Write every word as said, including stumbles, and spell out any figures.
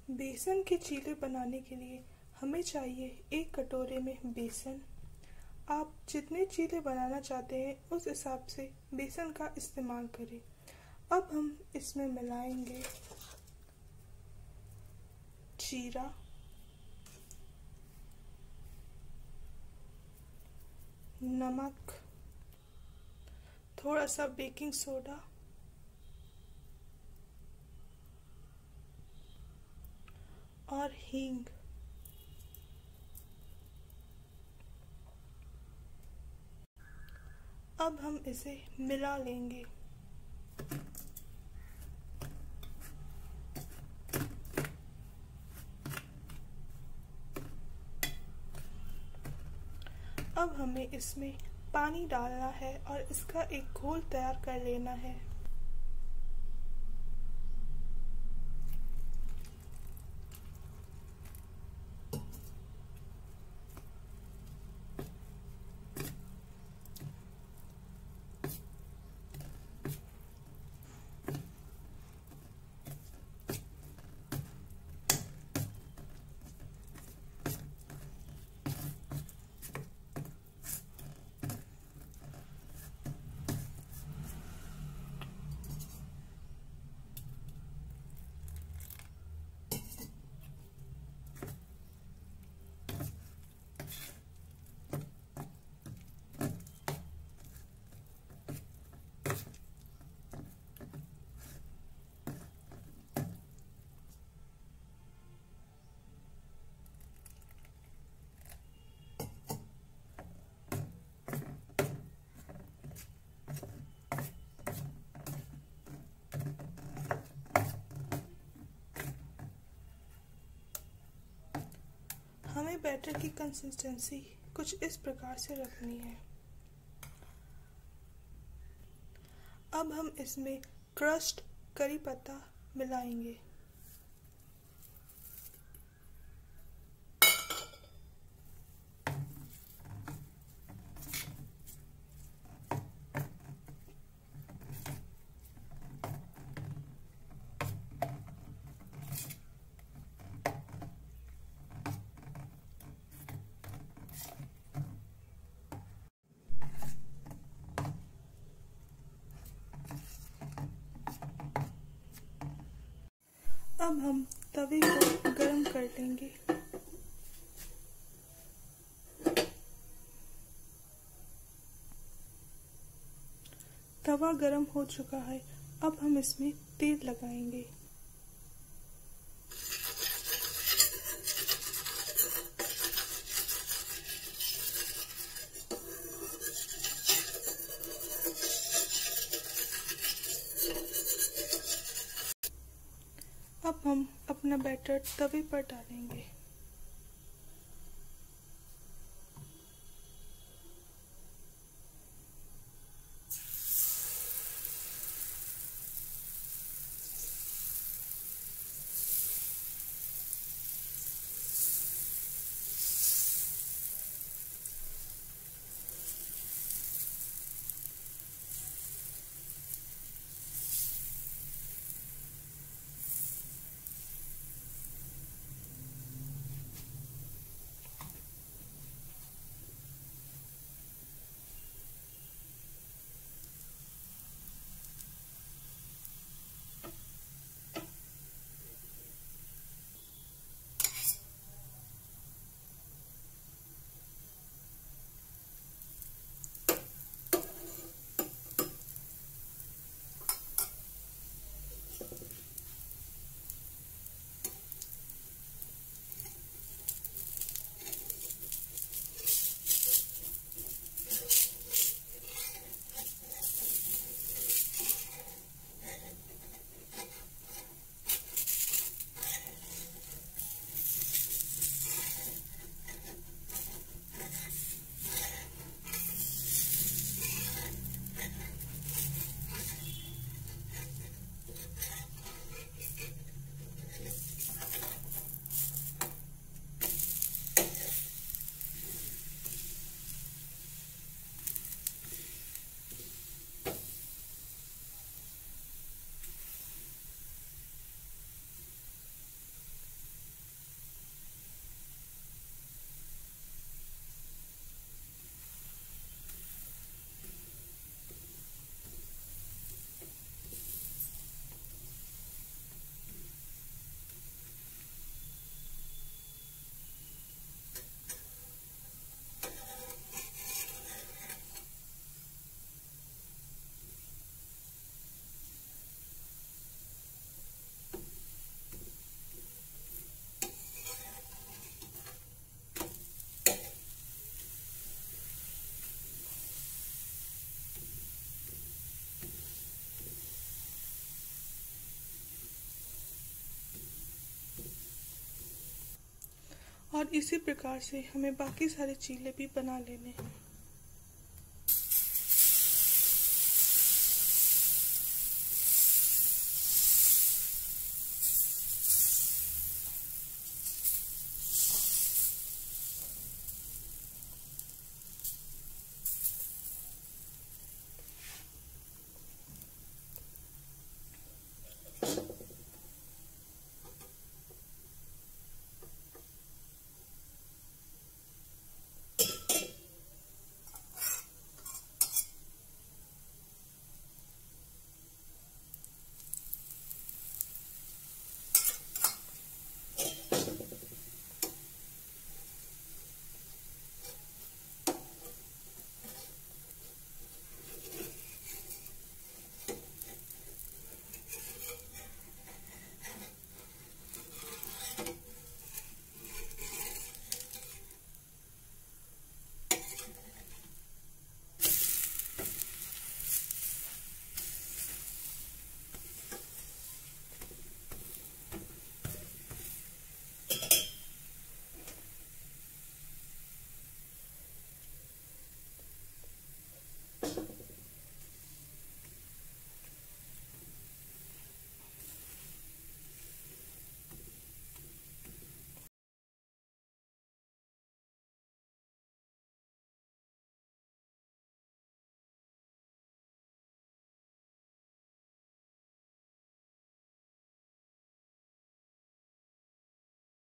बेसन के चीले बनाने के लिए हमें चाहिए एक कटोरे में बेसन। आप जितने चीले बनाना चाहते हैं उस हिसाब से बेसन का इस्तेमाल करें। अब हम इसमें मिलाएंगे जीरा, नमक, थोड़ा सा बेकिंग सोडा और हींग। अब हम इसे मिला लेंगे। अब हमें इसमें पानी डालना है और इसका एक घोल तैयार कर लेना है। हमें बैटर की कंसिस्टेंसी कुछ इस प्रकार से रखनी है। अब हम इसमें क्रश्ड करी पत्ता मिलाएंगे। अब हम तवे को गरम कर लेंगे। तवा गरम हो चुका है। अब हम इसमें तेल लगाएंगे। अब हम अपना बैटर तवे पर डालेंगे। और इसी प्रकार से हमें बाकी सारे चीले भी बना लेने हैं।